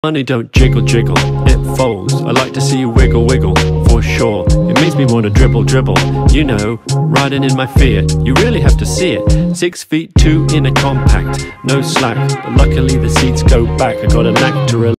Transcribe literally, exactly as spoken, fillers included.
Money don't jiggle jiggle, it folds. I like to see you wiggle wiggle, for sure. It makes me want to dribble dribble, you know, riding in my Fiat. You really have to see it. Six feet two in a compact, no slack, but luckily the seats go back. I got a knack to relax.